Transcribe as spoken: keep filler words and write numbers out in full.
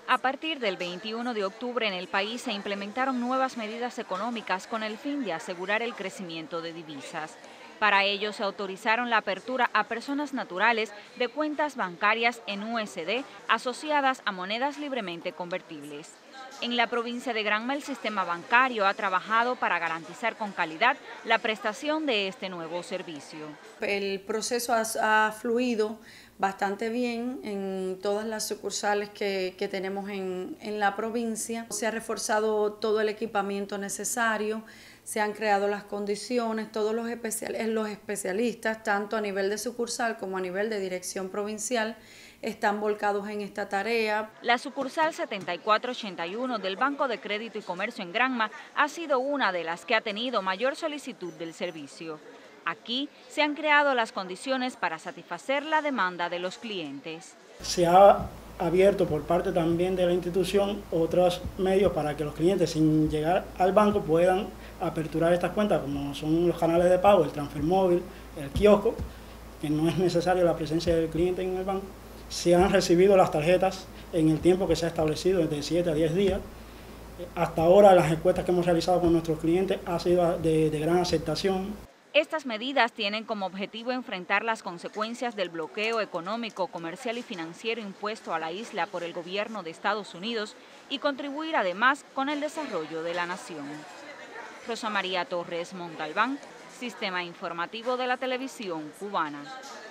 A partir del veintiuno de octubre en el país se implementaron nuevas medidas económicas con el fin de asegurar el crecimiento de divisas. Para ello se autorizaron la apertura a personas naturales de cuentas bancarias en U S D asociadas a monedas libremente convertibles. En la provincia de Granma el sistema bancario ha trabajado para garantizar con calidad la prestación de este nuevo servicio. El proceso ha, ha fluido bastante bien en todas las sucursales que, que tenemos en, en la provincia. Se ha reforzado todo el equipamiento necesario, se han creado las condiciones, todos los, especial, los especialistas, tanto a nivel de sucursal como a nivel de dirección provincial, están volcados en esta tarea. La sucursal setenta y cuatro ochenta y uno del Banco de Crédito y Comercio en Granma ha sido una de las que ha tenido mayor solicitud del servicio. Aquí se han creado las condiciones para satisfacer la demanda de los clientes. Se ha abierto por parte también de la institución otros medios para que los clientes sin llegar al banco puedan aperturar estas cuentas, como son los canales de pago, el transfer móvil, el kiosco, que no es necesaria la presencia del cliente en el banco. Se han recibido las tarjetas en el tiempo que se ha establecido, desde siete a diez días. Hasta ahora las encuestas que hemos realizado con nuestros clientes han sido de, de gran aceptación. Estas medidas tienen como objetivo enfrentar las consecuencias del bloqueo económico, comercial y financiero impuesto a la isla por el gobierno de Estados Unidos y contribuir además con el desarrollo de la nación. Rosa María Torres Montalbán, Sistema Informativo de la Televisión Cubana.